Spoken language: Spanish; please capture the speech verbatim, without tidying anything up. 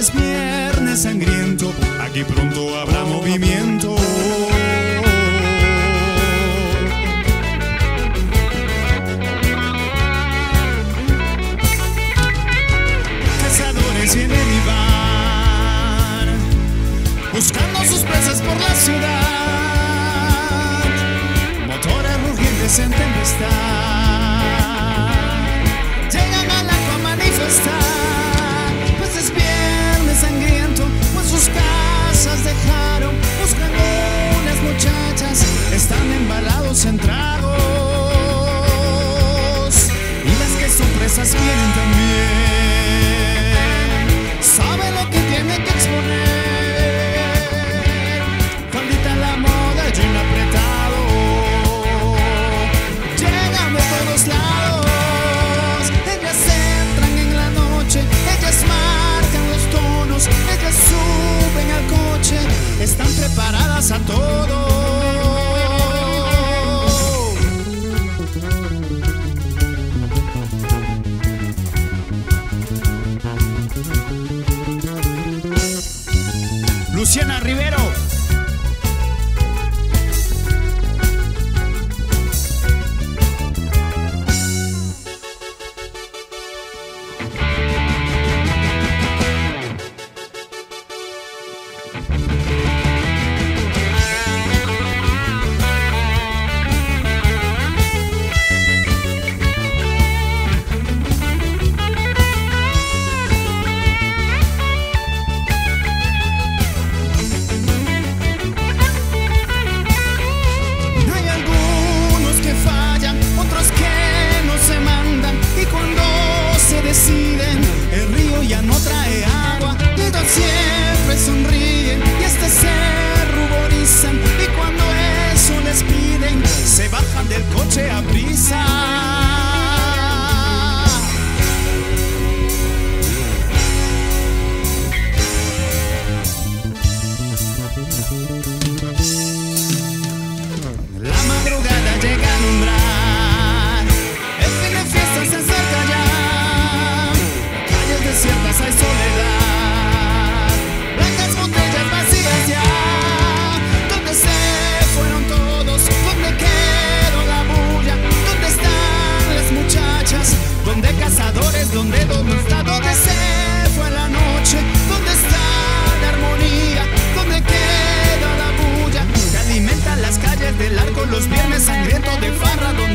es viernes sangriento, aquí pronto habrá movimiento. Cazadores vienen y van, buscando sus presas por la ciudad, motores rugientes en tempestad, llegan al agua a manifestar, pues es viernes sangriento, pues sus casas dejaron, buscando unas muchachas, están embalados en tragos, y las que son presas vienen también, saben lo que tienen que exponer, faldita la moda, jean apretado, llegan de todos lados, ellas entran en la noche, ellas marcan los tonos, ellas suben al coche, están preparadas a todo. Luciana Rivero. El río ya no trae agua, ellos siempre sonríen y hasta se ruborizan, y cuando eso les piden, se bajan del coche a prisa. La madrugada llega a alumbrar, el fin de fiesta se acerca ya, desiertas hay soledad, blancas botellas vacías ya, ¿dónde se fueron todos? ¿Dónde quedó la bulla? ¿Dónde están las muchachas? ¿Dónde cazadores? ¿Dónde, dónde está? ¿Dónde se fue la noche? ¿Dónde está la armonía? ¿Dónde queda la bulla que alimenta las calles del arco los viernes sangrientos de farra?